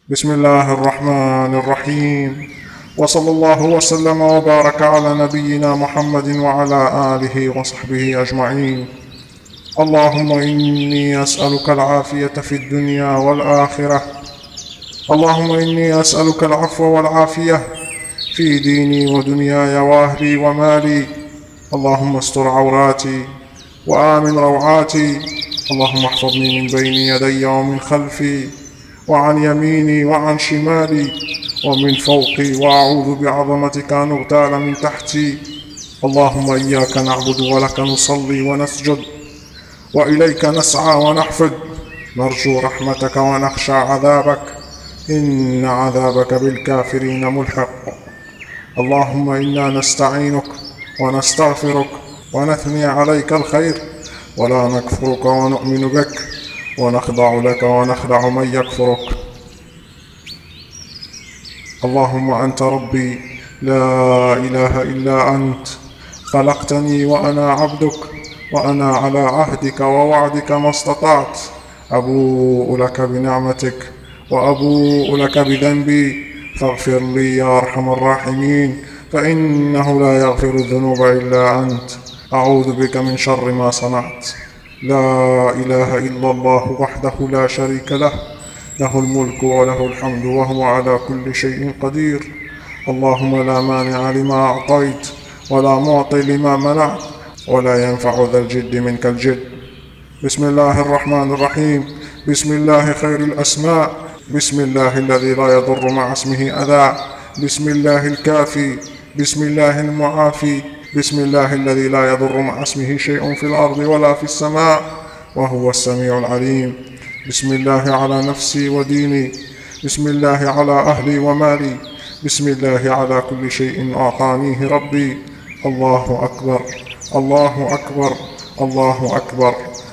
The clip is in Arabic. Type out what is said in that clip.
بسم الله الرحمن الرحيم، وصلى الله وسلم وبارك على نبينا محمد وعلى آله وصحبه أجمعين. اللهم إني أسألك العافية في الدنيا والآخرة. اللهم إني أسألك العفو والعافية في ديني ودنياي وأهلي ومالي. اللهم استر عوراتي وآمن روعاتي. اللهم احفظني من بين يدي ومن خلفي وعن يميني وعن شمالي ومن فوقي، وأعوذ بعظمتك أن أغتال من تحتي. اللهم إياك نعبد ولك نصلي ونسجد، وإليك نسعى ونحفد، نرجو رحمتك ونخشى عذابك، إن عذابك بالكافرين ملحق. اللهم إنا نستعينك ونستغفرك ونثني عليك الخير، ولا نكفرك ونؤمن بك، ونخضع لك ونخدع من يكفرك. اللهم أنت ربي لا إله إلا أنت، خلقتني وأنا عبدك، وأنا على عهدك ووعدك ما استطعت. أبوء لك بنعمتك وأبوء لك بذنبي، فاغفر لي يا أرحم الراحمين، فإنه لا يغفر الذنوب إلا أنت. أعوذ بك من شر ما صنعت. لا إله إلا الله وحده لا شريك له، له الملك وله الحمد وهو على كل شيء قدير. اللهم لا مانع لما أعطيت ولا معطي لما منعت، ولا ينفع ذا الجد منك الجد. بسم الله الرحمن الرحيم. بسم الله خير الأسماء. بسم الله الذي لا يضر مع اسمه أذى. بسم الله الكافي. بسم الله المعافي. بسم الله الذي لا يضر مع اسمه شيء في الأرض ولا في السماء، وهو السميع العليم. بسم الله على نفسي وديني. بسم الله على أهلي ومالي. بسم الله على كل شيء أعطانيه ربي. الله أكبر، الله أكبر، الله أكبر.